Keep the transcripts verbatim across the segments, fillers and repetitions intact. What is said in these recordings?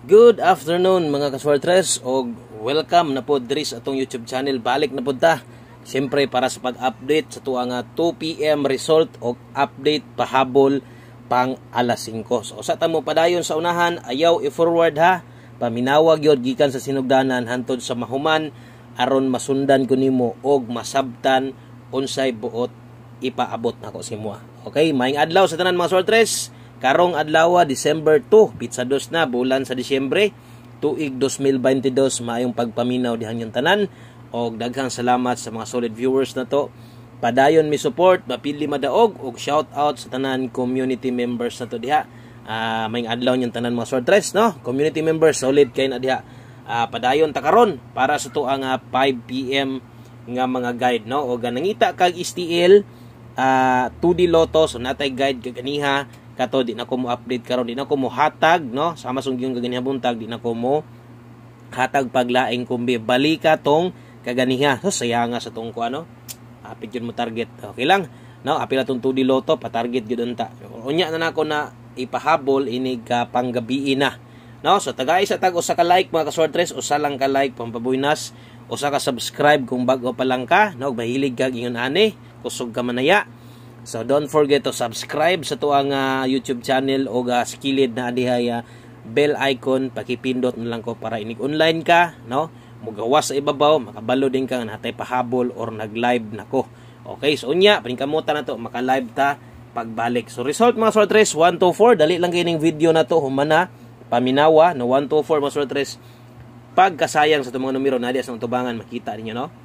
Good afternoon mga kaswartres o welcome na po diri sa atong YouTube channel. Balik na po ta siyempre para sa pag-update sa tuwa nga two P M result o update pahabol pang alas singko. So sa tamo padayon sa unahan, ayaw i-forward ha, paminawag yun gikan sa sinugdanan hantod sa mahuman aron masundan ko nimo og masabtan unsay buot ipaabot nako si mua. Okay, maayong adlaw sa tanan mga kaswartres. Karong adlaw December two, pizza dos na bulan sa Disyembre tuig two thousand twenty-two. Maayong pagpaminaw dihan yung tanan og daghang salamat sa mga solid viewers na to. Padayon mi support, mapili madaog og shout out sa tanan community members na to diha. Uh, maayong adlaw yung tanan mga swordress, no? Community members solid kay na diha. Uh, padayon ta karon para sa tuang uh, five P M nga mga guide, no? Og nangita kag S T L uh, two D Lotto, so natay guide kaganiha kato di na ko mo update karon, di na ko mo hatag, no, sama sung yung kaganiha buntag, di na ko mo hatag paglaing kumbi balika tong kaganiha. So sayanga sa tong ko ano, apit yun mo target, okay lang, no, apil atong two D Lotto pa target gyud unta. Unya na nako na ipahabol ini ka panggabi na, no. So tagay sa tag usa ka like mga kaswartres, usa lang ka like pampabuinas, usa ka subscribe kung bago pa lang ka, no, mahilig kag ingon ani kusog ka manaya. So don't forget to subscribe sa tuang uh, YouTube channel o uh, skilled na adihaya bell icon, pakipindot na lang ko para inig online ka, no, mugawas sa ibabaw, makabalo din ka natay pahabol or nag-live nako. Okay, so unya paningkamutan na to maka-live ta pagbalik. So result mga sortres one two four, dali lang kining video na to humana paminawa no one two four mga sortres. Pagkasayang sa itong mga numero na diya sa tubangan makita ninyo, no.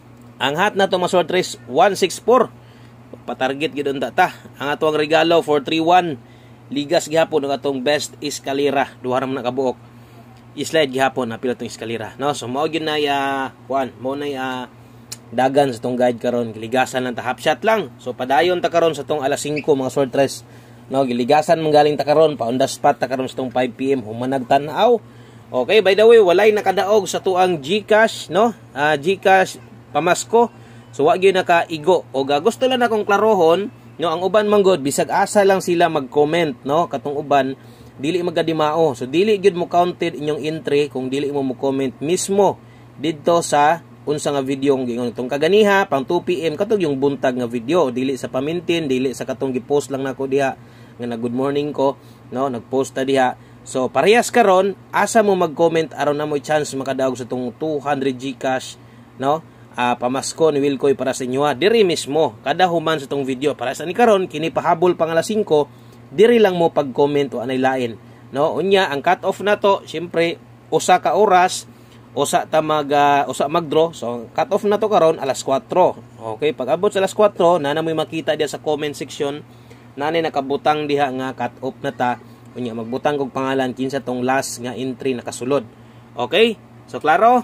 Ang hat na to mga sortres one six four, patarget gid unta ta. Ang atong regalo four three one, ligas gihapon ang atong best escalera, duha ra man kabuok. I-slide gihapon apil atong escalera, no. So mao gyud na ya kuan, mao na ya dagan sa tong guide karon, giligasan lang ta, half shot lang. So padayon ta karon sa tong alas singko mga sortres, no, giligasan man galing ta karon, pa on the spot ta karon sa tong five P M humanag tan-aw. Okay, by the way, walay nakadaog sa tuang GCash, no, uh, GCash pamasko. So wa gyud nakaigo og uh, gusto lang akong klarohon, no, ang uban manggod bisag asa lang sila mag-comment, no, katong uban dili magadimao. So dili gyud mo counted inyong entry kung dili mo mo comment mismo didto sa unsa nga video ang gingon tong kaganiha pang two P M katong yung buntag nga video, dili sa pamintin, dili sa katong gi-post lang nako diha nga na good morning ko, no, nag-post ta diha. So parehas karon asa mo mag-comment aron na mo chance makadaog sa tong two hundred GCash, no. Uh, pamasko ni Wilcoy para sa inyo ha. Diri mismo kada human sa tong video para sa ni karon kini pahabol pang alas singko, diri lang mo pag-comment o anay lain, no. Unya ang cut off na to syempre usa ka oras, usa ta mag uh, usa mag-draw. So cut off na to karon alas kwatro. Okay, pag abot sa alas kwatro na na mo makita dia sa comment section nanay nakabutang diha nga cut off na ta. Unya magbutang kog pangalan kinsa tong last nga entry nakasulod. Okay, so klaro.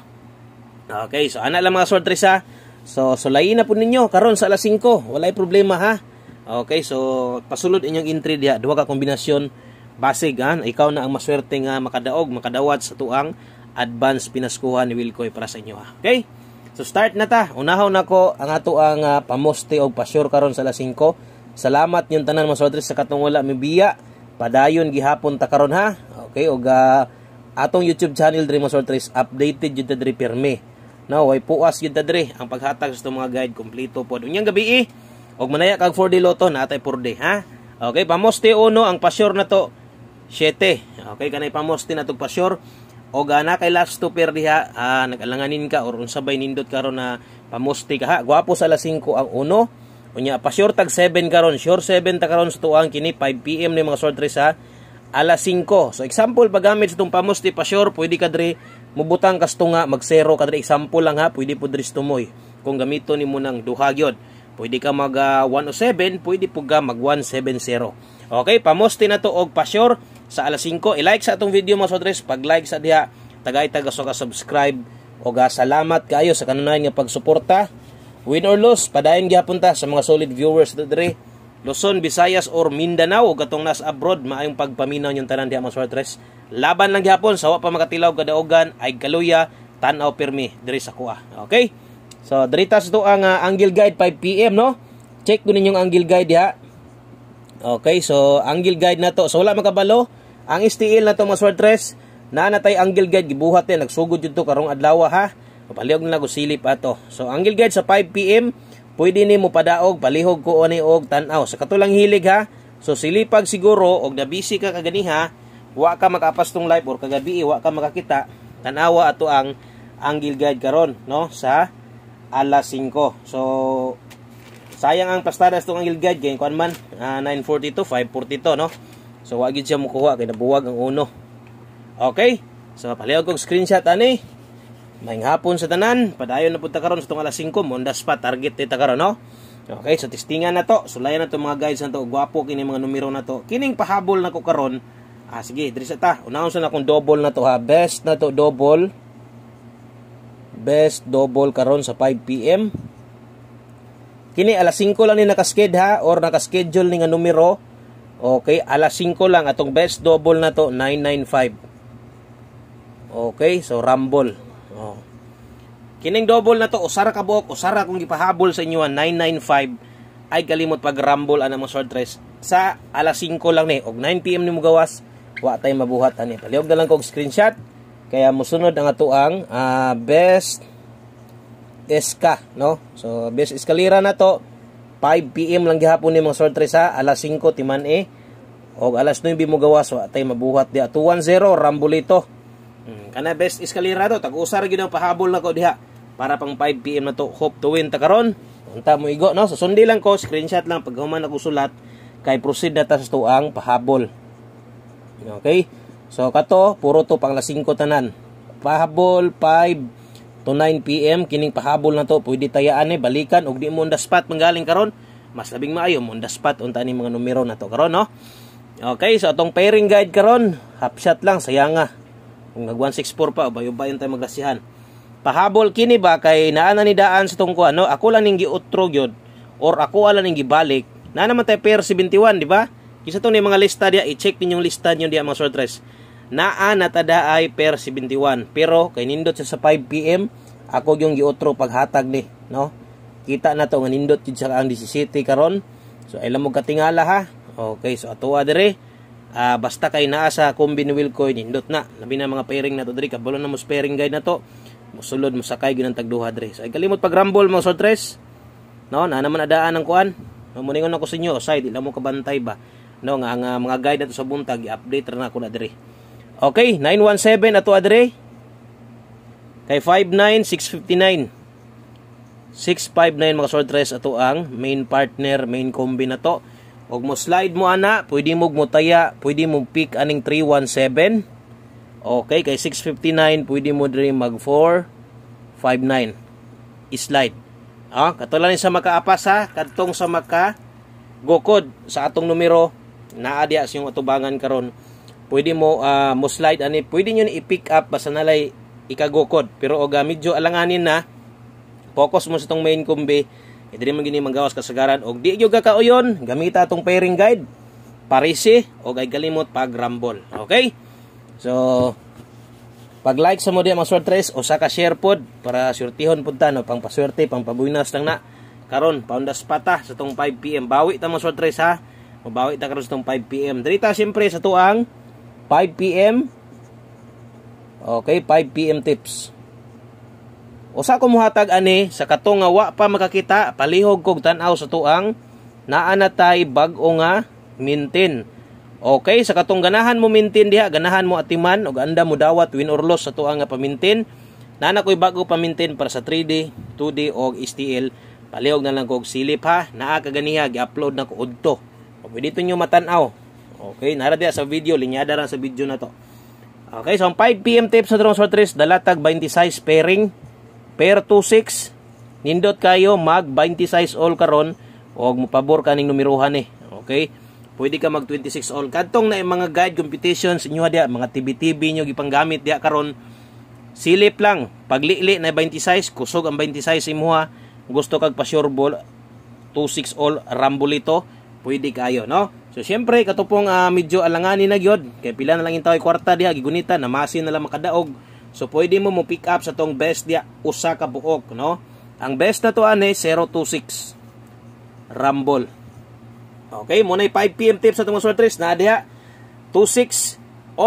Okay, so ana lang mga sortres ha. So sulayin na po ninyo karon sa alas singko, walay problema ha. Okay, so pasulod inyong entry diha, duha ka kombinasyon basig ha. Ikaw na ang maswerte nga makadaog, makadawat sa tuang advance pinaskuhan ni Wilcoy para sa inyo ha. Okay? So start na ta. Unahaw nako ang ato ang uh, pamoste og pa-sure karon sa alas singko. Salamat yung tanan mga sortres sa katong wala mibiya. Padayon gihapon ta karon ha. Okay, og uh, atong YouTube channel diri mga sortres updated jud ta diri pirme. No, way puas gyud ta diri ang paghatag sa mga guide kompleto pod. Unyang gabi eh, og manaya kag four D Lotto natay four D ha. Okay, pamoste uno ang pa-sure na to seven. Okay, kanay pamoste na to pa-sure. Og ana kay last two pair diha, ah, nag-alanganin ka or unsabay nindot karon na pamoste ka ha. Gwapo sa alas singko ang uno. Unya pa-sure tag seven karon, sure seven ta karon sa tuang kini five P M ni mga sortres ha. Alas singko. So example paggamit sa tong pamoste pa-sure, pwede ka diri mubutang kasto nga mag-zero kadri example lang ha, pwede po diri tumoy kung gamito nimo nang duha gyud, pwede ka mag uh, one oh seven, pwede po ka mag one seventy. Okay, pamoste na to og pa-sure sa alas singko. I-like sa atong video mga sortres, pag-like sa diha tagay taga so ka subscribe og uh, salamat kaayo sa kanunay nga pagsuporta. Win or lose, padayon gyapon ta sa mga solid viewers diri Luzon, Visayas or Mindanao ug katong nas abroad, maayong pagpaminaw yung tanan diha mga sortres. Laban lang gyapon sa wa pa makatilaw kadaogan ay kaluya tan-aw pirmi diri sa kuha. Okay? So diri ta sa to ang uh, angle guide five P M, no. Check ko ninyong angle guide diha. Okay, so angle guide na to. So wala makabalo. Ang S T L na to mga sortres Na natay angle guide gibuhat ni nagsugod jud to karong adlaw ha. Palihog na ko silip ato. So angle guide sa five P M pwede ni mo padaog palihog ko ani og tan-aw sa katulang hilig ha. So silipag siguro og na busy ka kaganiha, wa ka makapas tong live or kagabi wa ka makakita, tan-awa ato ang angle guide karon no sa alas singko. So sayang ang pastadas tong angle guide kay kuan man uh, nine forty-two, five forty-two no. So wa gid siya mukuha kay nabuwag ang uno. Okay? So palihog kog screenshot ani. Maayong hapon sa tanan, padayon na punta karon sa tong alas singko, mo on the spot target dito karon no. Okay, so testingan na to. Sulayan na to mga guys na to. Gwapo kini mga numero na to. Kining pahabol na ko karon. Ah sige, diri sa ta. Unahon sa na kung double na to ha. Best na to double. Best double karon sa five P M. Kini alas singko lang ni nakasked ha or nakaschedule ni nga numero. Okay, alas singko lang atong best double na to nine ninety-five. Okay, so rumble. Oh. Kining double na to, usara ka buok, usara kung gipahabol sa inyo nine ninety-five ay kalimot pag rumble ana mo short rest sa alas singko lang ni og nine P M ni mo gawas, wa tay mabuhat ani. Palihog na lang kog screenshot kaya mosunod ang atuang uh, best eska no. So best eskalera na to five P M lang gihapon ni mga short rest sa alas singko timan e og alas nine mo gawas, wa tay mabuhat dia. Two one zero rumble ito. Hmm, kana best eskalera to tag-usar gyud ang pahabol nako diha para pang five P M na to. Hope to win ta karon. Unta mo igo no. So sundi lang ko, screenshot lang pag human ako sulat kay proceed na ta sa tuang pahabol. Okay? So kato puro to pang alas singko tanan. Pahabol five to nine P M kining pahabol na to pwede tayaan ni balikan og di mo on the spot manggaling karon. Mas labing maayo mo on the spot unta ni mga numero na to karon no. Okay, so atong pairing guide karon, half shot lang sayang nga. Kung nag one sixty-four pa bayo-bayon tayo maglasihan. Pahabol kini ba kay naa na ni daan sa tong kuan no. Ako lang ning giutro gyud or ako ala ning gibalik. Na naman tay pair seventy-one di ba? Kisa to ni mga lista dia, i-check ninyong lista niyo dia mga short rest. Naa na tada ay pair seventy-one pero kay nindot siya sa five P M ako yung giutro paghatag ni no. Kita na to nga nindot jud sa ang seventeen karon. So ay lamog katingala ha. Okay, so atuwa dire. Uh, basta kay naa sa combine wheel coin nindot na. Labi na mga pairing na to dire kabalo na mo pairing guide na to. Musulod mo sakay gyud ang tagduha dire. So ay kalimot pag rumble mga short rest. No, na naman adaan ang kuan. Mamuningon ako sa inyo, side ila mo kabantay ba. No, nga ang uh, mga guide nato sa buntag i-update ra na ko na dire. Okay, nine one seven ato adire. Kay five nine six fifty-nine. six five nine mga short rest ato ang main partner, main combi na to. Og mo slide mo ana, pwede mo mutaya, pwede mo pick aning three one seven. Okay, kay six fifty-nine pwede mo diri mag four five nine. I-slide. Ah, katulad ni sa makaapas ha, kadtong sa maka gokod sa atong numero naa diya sa yung atubangan karon. Pwede mo uh, mo slide ani, pwede niyo i-pick up basta nalay ikagokod. Pero og uh, medyo alanganin na focus mo sa tong main combi, e diri man gini manggawas kasagaran og di gyud ka kauyon, gamita atong pairing guide. Parisi og ay galimot pag rumble. Okay? So pag like sa mo diya mga short rest o sa ka share pod para surtihon pud ta no, pang paswerte, pang pabuinas lang na. Karon paundas pata sa tong five P M. Bawi ta mga short rest ha. Mabawi ta karon sa tong five P M. Diri ta syempre sa tuang five P M. Okay, five P M tips. Usa ko muhatag ani sa katong nga wa pa makakita, palihog kog tan-aw sa tuang naa na tay bag-o nga mintin. Okay, sa katong ganahan mo mintin diha, ganahan mo atiman og anda mo dawat win or loss sa tuang nga pamintin. Nana koy bago pamintin para sa three D, two D og S T L. Palihog na lang kog silip ha. Naa kaganiha gi-upload na ko udto. O pwede to nyo matan-aw. Okay, nara diha sa video, linyada ra sa video na to. Okay, so ang five P M tips sa drone short rest, dalatag twenty size pairing, pair two six. Nindot kayo mag twenty size all karon og mopabor kaning numerohan eh. Okay? Pwede ka mag twenty-six all. Kadtong na mga guide competitions inyo diha, mga T V T V nyo gipanggamit diha karon. Silip lang, paglili na twenty size, kusog ang twenty size imuha. Gusto kag pa sure ball two six all rumble ito, pwede kayo, no? So syempre katupong uh, medyo alanganin na gyud kay pila na lang intaw kwarta diha gigunita na masin na lang makadaog. So pwede mo mo pick up sa tong best diha usa ka buok, no? Ang best na to ani zero two six rumble. Okay, muna five P M tips sa itong short race na diha two six all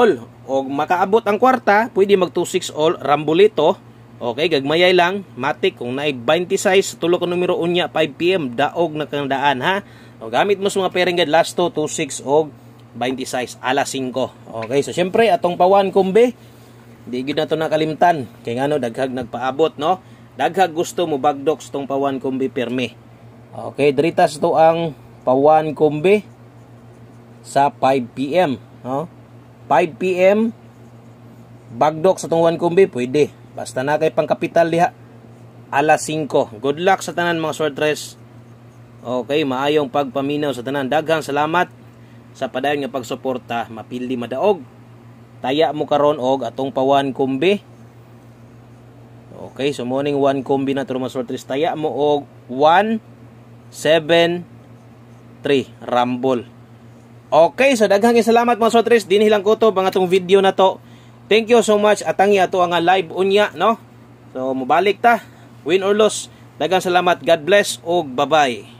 o makaabot ang kwarta, pwede mag two six all Rambolito. Okay, gagmayay lang, matik kung naay twenty size, tulo ka numero unya five P M daog na kang daan ha. O gamit mo sa mga pairing guide last two six og twenty size alas five. Okay, so syempre atong pawan kumbi, di gid na to nakalimtan kay ngano daghag nagpaabot no. Daghag gusto mo bagdoks tong pawan kumbi perme. Okay, dritas to ang pawan kumbi sa five P M no. five P M bagdoks sa tong one kumbi pwede. Basta na kay pangkapital diha alas five. Good luck sa tanan mga Swortress. Okay, maayong pagpaminaw sa tanan. Daghang salamat sa padayon nga pagsuporta. Mapildi madaog. Taya mo karon og atong pawan kumbi. Okay, so morning one kumbi na to mga Swortress. Taya mo og one seven three Rumble. Okay, so daghang salamat mga Swortress. Dinhi lang ko to ang atong video na to. Thank you so much. Atangi ato ang live unya, no? So, mubalik ta. Win or loss. Daghang salamat. God bless o bye-bye.